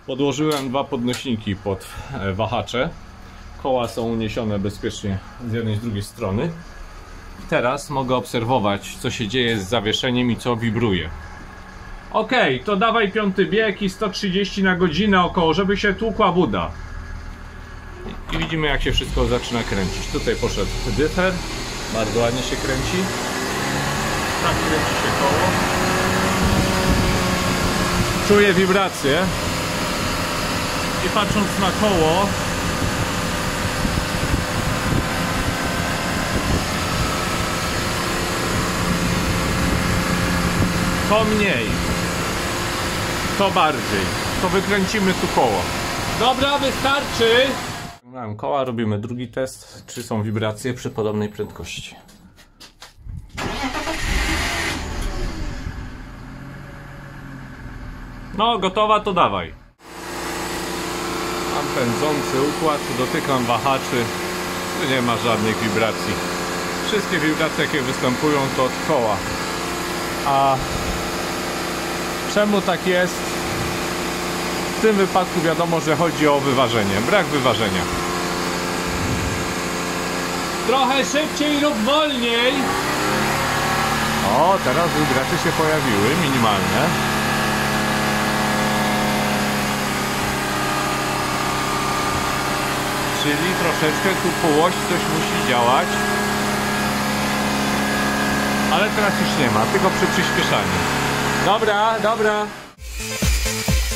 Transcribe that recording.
Podłożyłem dwa podnośniki pod wahacze. Koła są uniesione bezpiecznie z jednej i z drugiej strony. Teraz mogę obserwować, co się dzieje z zawieszeniem i co wibruje. Ok, to dawaj 5. bieg i 130 na godzinę około, żeby się tłukła buda. I widzimy, jak się wszystko zaczyna kręcić. Tutaj poszedł dyfer, bardzo ładnie się kręci. Tak kręci się koło. Czuję wibrację. I patrząc na koło, to mniej, to bardziej, to wykręcimy tu koło. Dobra, wystarczy! Mam koła, robimy drugi test, czy są wibracje przy podobnej prędkości. No, gotowa, to dawaj. Mam pędzący układ, dotykam wahaczy, tu nie ma żadnych wibracji. Wszystkie wibracje, jakie występują, to od koła. A czemu tak jest? W tym wypadku wiadomo, że chodzi o wyważenie, brak wyważenia. Trochę szybciej lub wolniej. O, teraz wibracje się pojawiły, minimalne. Czyli troszeczkę tu po osi coś musi działać. Ale teraz już nie ma, tylko przy przyspieszaniu. Dobra, dobra.